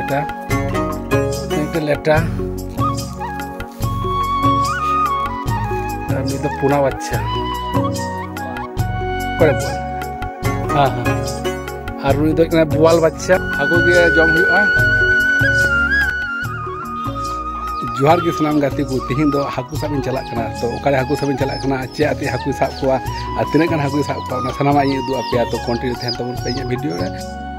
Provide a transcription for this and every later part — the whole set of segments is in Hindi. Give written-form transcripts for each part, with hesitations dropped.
একটা লেটা আর ᱱᱩᱭ ᱫᱚ ᱯᱩᱱᱟ ᱵᱟচ্ᱪᱟ ᱚᱠᱚᱭ ᱵᱚᱞ ᱦᱮᱸ ᱟᱨ ᱱᱩᱭ ᱫᱚ ᱠᱟᱱᱟ ᱵᱳᱣᱟᱞ ᱵᱟচ্ᱪᱟ ᱦᱟᱹᱠᱩ ᱜᱮ ᱡᱚᱢ ᱦᱩᱭᱩᱜᱼᱟ जोहार के सामान गाती को तेहन दो हाकू साब इन चला कना तो ओकारे हाकू साब इन चला कना चे आते हाकू साब को आ तिना गान हाकू साब को ना सनामा इ दु आपे तो कंटिन्यू तहन तबन पे वीडियो रे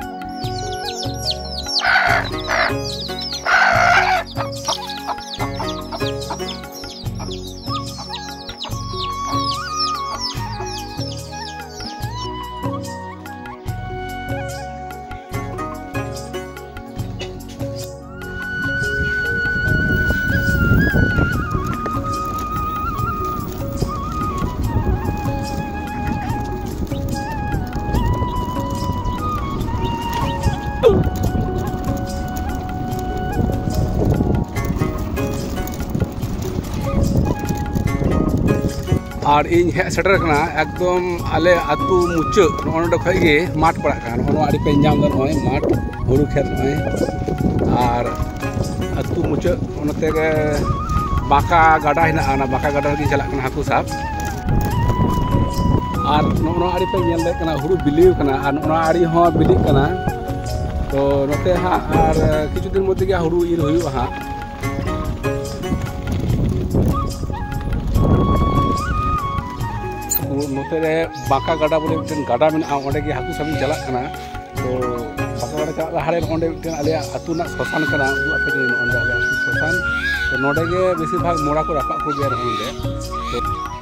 और इन हे सेटर कना एकदम आले आतु मुचा नोंडे खगे माठ पड़ा कान ono आड़ी पे जाम दन होय माठ हुरु खेत होय और आतु मुचा ओनते के बाका गाडा हिना आना बाका गाडा गी चला कना हाकू साब और नो आड़ी पे नेल दे कना हुरु बिली कना और नो आड़ी हो बिली कना तो नोते हा और किछु दिन मध्य के हुरु इर हुयु हा नोते रे बाका गाडा बोले मिटन गाडा में ओंडे के हाकू साबिन चला कना तो बाका गाडा चला हारे ओंडे मिटन आले आतु ना श्मशान कना उदु आपे के ओंडे आले श्मशान तो नोडे के बेसी भाग मोड़ा को रापा को गेर ओंडे तो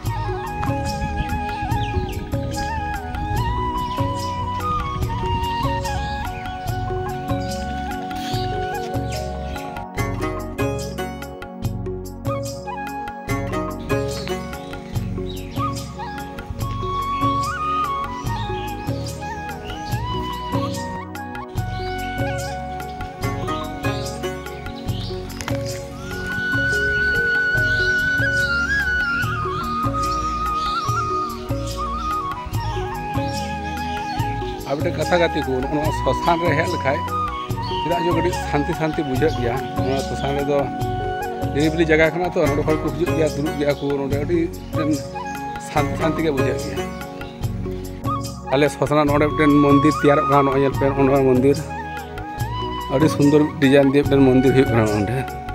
अब कथा गाती को श्मशान रे हेल लखाय चेदा जो गडी शांति शांति बुझे गया श्मशान रे दो निरिबिली जगह कना तो नोडे खर को हिजुग गया दुरुब गया को नोडे अडी शांति शांति के बुझे गया आले श्मशान नोडे मिटन मंदिर तैयार का नो येल पे ओनो मंदिर अडी सुंदर डिजाइन दे मिटन मंदिर हुई कना ओंडे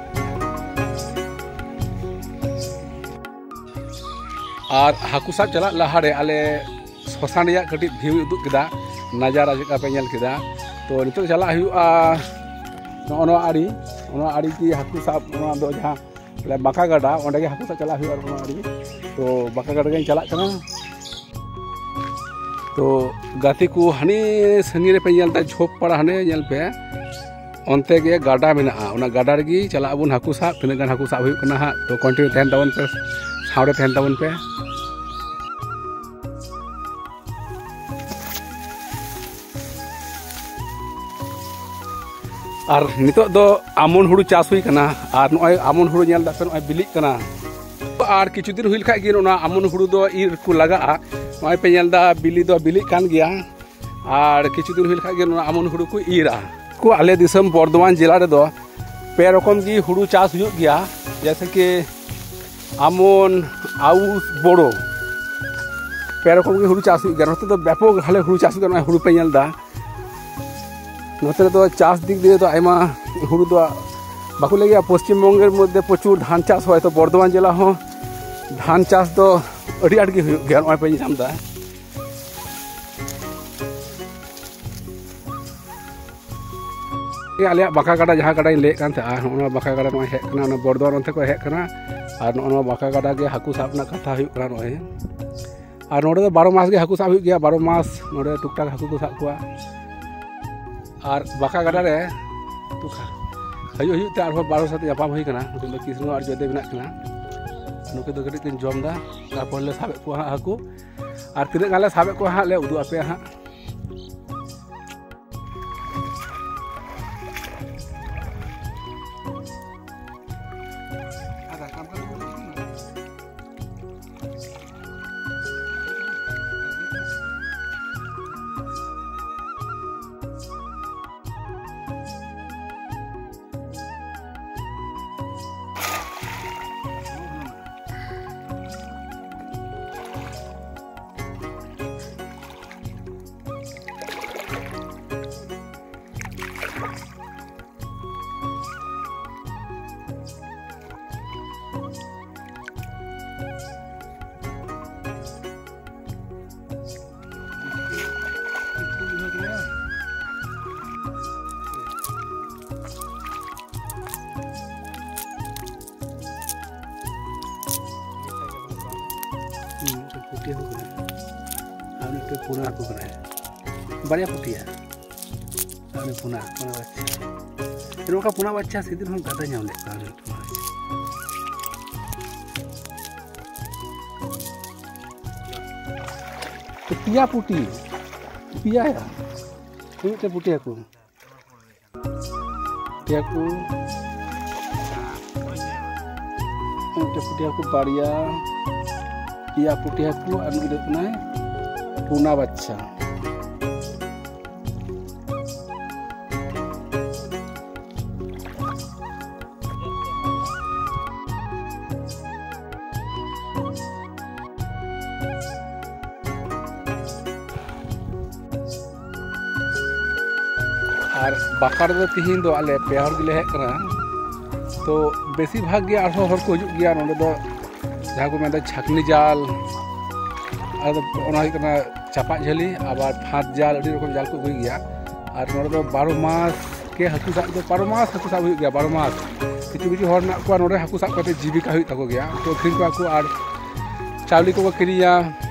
और हाकू साब चला लहारे आले श्मशान या कटी व्यू उदुग केदा नजारा जका पे नेल केदा तो नितो चला हुआ नो आड़ी की हाकू साब दो जहां बाका गाडा ओंडे के हाकू साब चला हुआ नो आड़ी तो बाका गाडा के चला कना तो गाती को हनी संगी रे पे नेलता झोप पड़ा हने नेल पे ओनते के गाडा मेना ओना गाडा रेगी चला अबुन हाकू साब तिना गान हाकू साब हुई कना हा तो कंटिन्यू तहन तबन पे सावरे तहन तबन पे और नितो दो आमन हुड़ू चाष हुई कना और नय आमन हुड़ू नेल दापे नय बिलिक कना और किछु दिन हुई लखा गे ओना आमन हुड़ू दो ईर को लगा नय पे नेल दा बिली दो बिलिक कान गया और किछु दिन हुई लखा गे ओना आमन हुड़ू को ईरा को आले दिसम बर्धमान जिला रे दो पे रकम की हुड़ू चाष हुई गया जैसे कि आमन आउस बोड़ो पे रकम की हुड़ू चाष हुई गया नते दो व्यापक हाले हुड़ू चाष हुई हुड़ू पे नेल दा नोते तो चाष दिक दिए तो आयमा हुड़ू दो बाकू लगे पश्चिम बंगेर मध्य प्रचुर धान चाष हो तो बर्धमान जिला हो धान चाष तो अड़ी आड़ के गया नय पे जामदा आले बाका गाडा जहाँ गाडा ले कान था ओना बाका गाडा नय हे कना ओना बर्धमान अंते को हे कना और ओना बाका गाडा के हाकू साब ना कथा हुई कना नय और नोडे 12 मास के हाकू साब हुई गया 12 मास नोडे टुकटाक हाकू को साब कुआ और बाका गाडा रे तो हयो हयो ते आरो 12 साथे जापाम हुई कना नुकिन दो किस्नु और जोदे बिना कना नुके दो गडी किन जमदा तारपर ले साबे को हाकू और तिने गाले साबे को हा ले उदु आपे हा पुटी हाकू कना आर मिट्टे पुना हाकू कना बारिया पुटिया आर पुना बच्चा नोका पुना बच्चा सेदिन हम गादा नाम ले पिया पुटी पिया या मिट्टे पुटी हाकू पुटिया को बारिया पिया पुटिया को पुना बच्चा और बाकार दो तिहिन दो आले पे हर गिले हेक कना तो बेसी भाग गया आठो हर को हजु गया नोडे दो जहाँ को मेदा छाकनी जाल आदो ओना हुई कना चापा झली आबार फात जाल अड़ी रकम जाल को हुई गया और नोडे दो 12 मास के हाकू साब दो 12 मास हाकू साब हुई गया 12 मास किछु किछु हर ना को नोडे हाकू साब कते जीविका हुई तको गया तो अखरिन को आकू और चावली को किरिया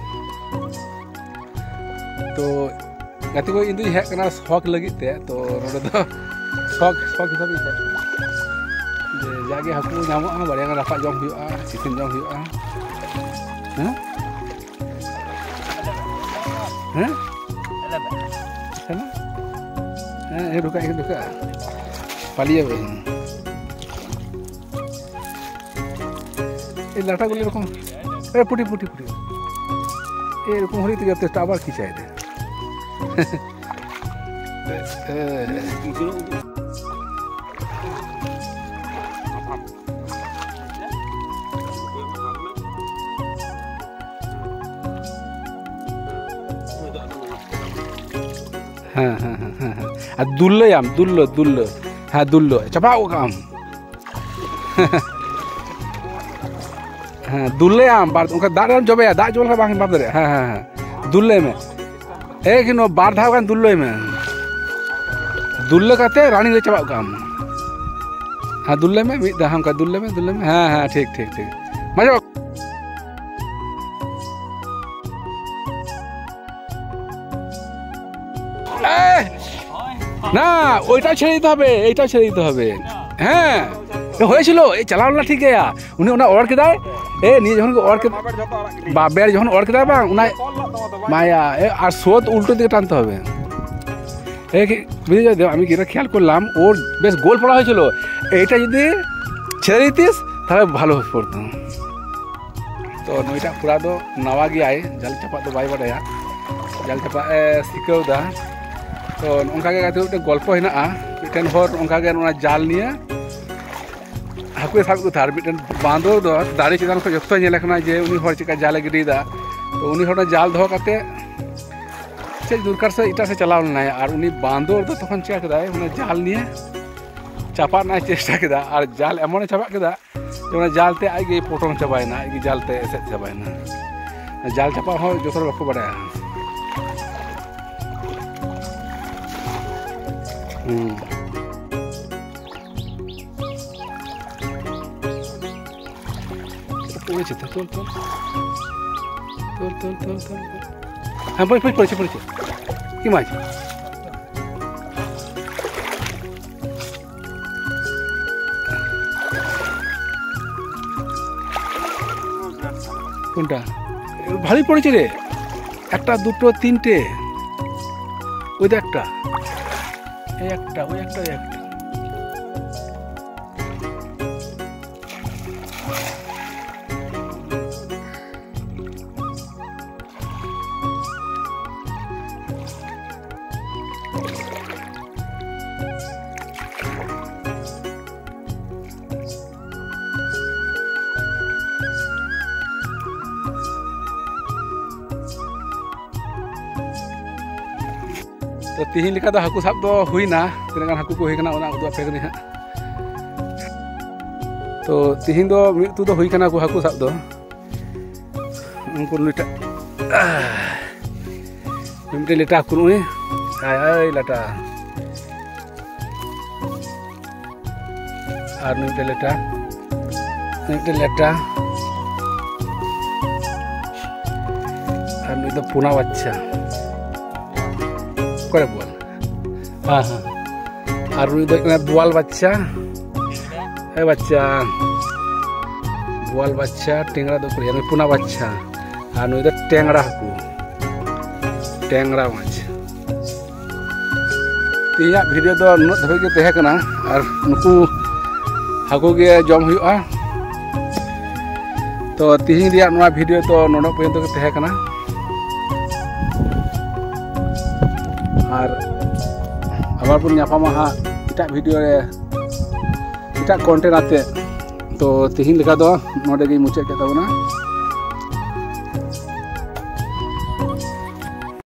तो गाती को इंदु हेक कना शौक लगित ते तो नोडे दो शौक हिसाब ही जागे हाकू नामो बारिया राफा जम हुआ चिकन जम हुआ हैं हैं हैं रुका पालिया बे ए लाटा गुली रकम ए पुटी ए रकम हरी ते जते आबार खिंचाय दे हाँ दुल्लो याम दुल्लो हाँ दुल्लो चपाओ काम हाँ दुल्ले याम बार उनका दाड़ जबे दाड़ जोल का बांग बाप दे हाँ दुल्ले में एक नो बार धाव का दुल्ले में दुल्ले कहते रानी ले चपाओ काम हाँ दुल्ले में हम का दुल्ले में हाँ ठीक मजा ना ওইটা ছেড়ে দিতে হবে এইটা ছেড়ে দিতে হবে হ্যাঁ হয়েছিল এই চালানো ঠিক গেয়া উনি ওনা অর্ডার কেদায় এ নিয়ে যখন অর্ডার বাবের যখন অর্ডার কেদায় বাং ওনা মায়া আর সোদ উল্টো দিকে টানতে হবে এই বুঝে যাও আমি কি খেয়াল করলাম ওর বেশ গোল পড়া হয়েছিল এইটা যদি ছেড়ে দিতিস তাহলে ভালো পড়তো তো নইটা পুরা দো নাওয়া গিয়ায় জাল চাপা দো বাই বাড়ায়া জাল চাপা শিখাও দা तो उनका गल्प हेना मिट्टन हर उनका जाल नहीं हाकू साब को थार मिट्टन बांधो दाड़ी चितान को जो नेलना जे उनी हर चिका जाले गिरीदा तो उनी हर जाल दो काते चेक दुरकार से इटा से चलाव ना और उनी बांधो तो तखन चिका केदा जाल नहीं चापा ना चेष्टा केदा और जाल एमन चापा केदा जे जाल ते आगे पोटम चाबायना आगे जाल ते एसेट चाबायना जाल चापा हो जो बाको बाड़ाया हाँ पड़े कि माछ কোনটা ভালোই পড়েছে রে একটা দুটো তিনটে ওই একটা ওই একটা तो तिहिन लिखा हाकू साब दो हुईना तीना हाकू को हुईना उदू पे हाँ तो तिहिन दो मितु दो हुईना को हाकू साब दो उनको लिटा मिट्टे लेटा हाकू नुई आय लाटा और मिट्टे लेटा itu puna baca. Kore bual. Aru itu kena bual baca. Baca. Bual baca, tengra itu kore. Ini puna baca. Anu itu tengra aku. Tengra baca. Tiap video itu nut tapi kita teh kena. Nuku aku ge jom huyu'a. तो तीन वीडियो तो नोड़ पर्यंत तहकना और आबार बन नापामा एटा वीडियो रे एटा कंटेंट आते तो तीन लेका दो नोडे गे मुचाद के ताबोना।